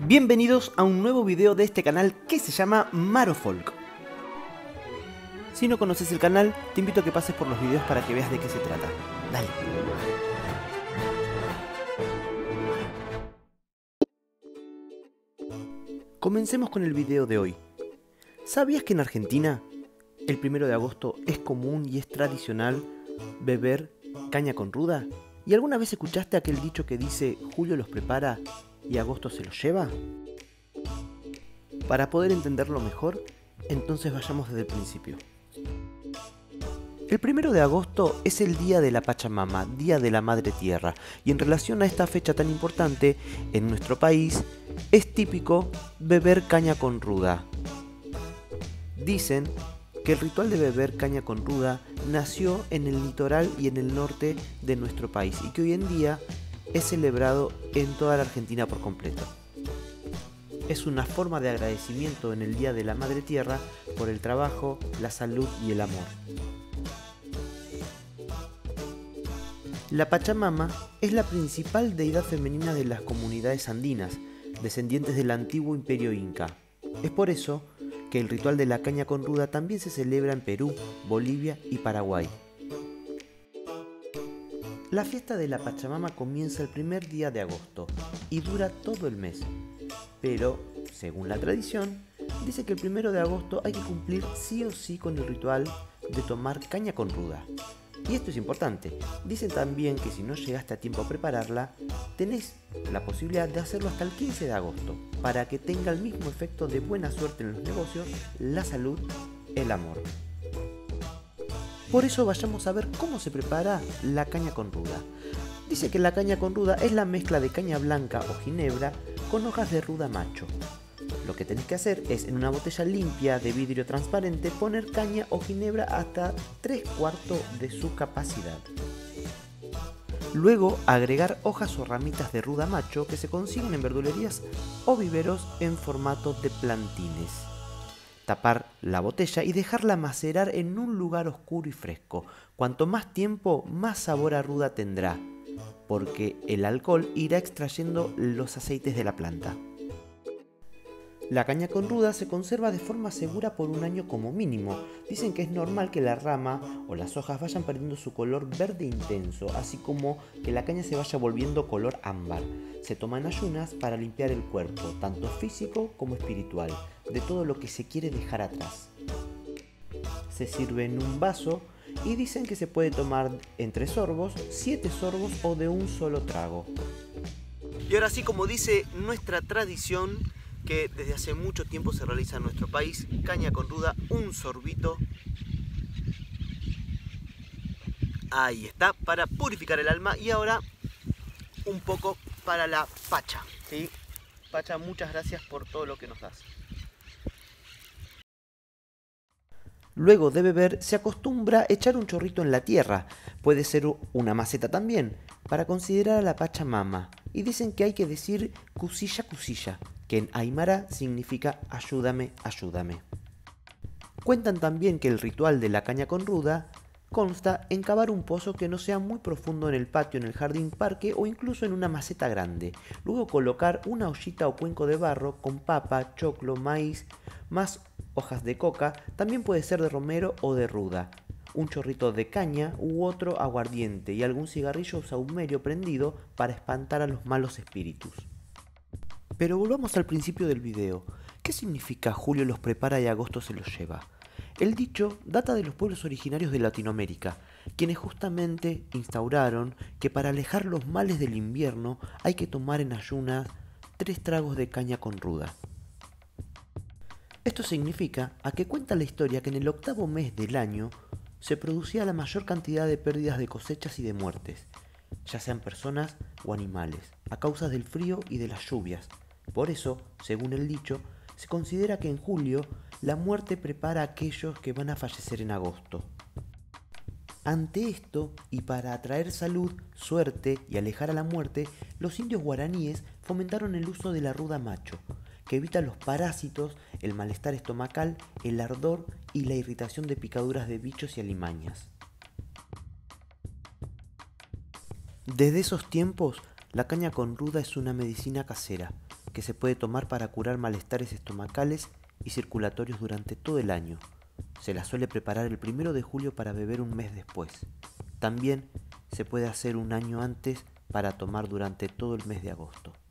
Bienvenidos a un nuevo video de este canal que se llama Marofolk. Si no conoces el canal, te invito a que pases por los videos para que veas de qué se trata. Dale. Comencemos con el video de hoy. ¿Sabías que en Argentina, el 1 de agosto es común y es tradicional beber caña con ruda? ¿Y alguna vez escuchaste aquel dicho que dice julio los prepara y agosto se los lleva? Para poder entenderlo mejor, entonces vayamos desde el principio. El 1 de agosto es el día de la Pachamama, día de la Madre Tierra, y en relación a esta fecha tan importante, en nuestro país es típico beber caña con ruda. Dicen que el ritual de beber caña con ruda nació en el litoral y en el norte de nuestro país y que hoy en día es celebrado en toda la Argentina por completo. Es una forma de agradecimiento en el Día de la Madre Tierra por el trabajo, la salud y el amor. La Pachamama es la principal deidad femenina de las comunidades andinas, descendientes del antiguo imperio inca. Es por eso que el ritual de la caña con ruda también se celebra en Perú, Bolivia y Paraguay. La fiesta de la Pachamama comienza el primer día de agosto y dura todo el mes, pero, según la tradición, dice que el 1 de agosto hay que cumplir sí o sí con el ritual de tomar caña con ruda. Y esto es importante, dicen también que si no llegaste a tiempo a prepararla, tenés la posibilidad de hacerlo hasta el 15 de agosto, para que tenga el mismo efecto de buena suerte en los negocios, la salud, el amor. Por eso vayamos a ver cómo se prepara la caña con ruda. Dice que la caña con ruda es la mezcla de caña blanca o ginebra con hojas de ruda macho. Lo que tenés que hacer es en una botella limpia de vidrio transparente poner caña o ginebra hasta 3/4 de su capacidad. Luego agregar hojas o ramitas de ruda macho que se consiguen en verdulerías o viveros en formato de plantines. Tapar la botella y dejarla macerar en un lugar oscuro y fresco. Cuanto más tiempo, más sabor a ruda tendrá, porque el alcohol irá extrayendo los aceites de la planta. La caña con ruda se conserva de forma segura por un año como mínimo. Dicen que es normal que la rama o las hojas vayan perdiendo su color verde intenso, así como que la caña se vaya volviendo color ámbar. Se toman ayunas para limpiar el cuerpo, tanto físico como espiritual, de todo lo que se quiere dejar atrás. Se sirve en un vaso y dicen que se puede tomar en 3 sorbos, 7 sorbos o de un solo trago. Y ahora sí, como dice nuestra tradición, que desde hace mucho tiempo se realiza en nuestro país, caña con ruda, un sorbito. Ahí está, para purificar el alma. Y ahora un poco para la Pacha, ¿sí? Pacha, muchas gracias por todo lo que nos das. Luego de beber se acostumbra echar un chorrito en la tierra, puede ser una maceta también, para considerar a la Pachamama. Y dicen que hay que decir cusilla cusilla, que en aymara significa ayúdame, ayúdame. Cuentan también que el ritual de la caña con ruda consta en cavar un pozo que no sea muy profundo en el patio, en el jardín, parque o incluso en una maceta grande. Luego colocar una ollita o cuenco de barro con papa, choclo, maíz, más hojas de coca, también puede ser de romero o de ruda, un chorrito de caña u otro aguardiente y algún cigarrillo o sahumerio prendido para espantar a los malos espíritus. Pero volvamos al principio del video. ¿Qué significa julio los prepara y agosto se los lleva? El dicho data de los pueblos originarios de Latinoamérica, quienes justamente instauraron que para alejar los males del invierno hay que tomar en ayunas 3 tragos de caña con ruda. Esto significa a que cuenta la historia que en el 8º mes del año se producía la mayor cantidad de pérdidas de cosechas y de muertes, ya sean personas o animales, a causa del frío y de las lluvias. Por eso, según el dicho, se considera que en julio la muerte prepara a aquellos que van a fallecer en agosto. Ante esto, y para atraer salud, suerte y alejar a la muerte, los indios guaraníes fomentaron el uso de la ruda macho, que evita los parásitos, el malestar estomacal, el ardor y la irritación de picaduras de bichos y alimañas. Desde esos tiempos, la caña con ruda es una medicina casera, que se puede tomar para curar malestares estomacales y circulatorios durante todo el año. Se la suele preparar el 1 de julio para beber un mes después. También se puede hacer un año antes para tomar durante todo el mes de agosto.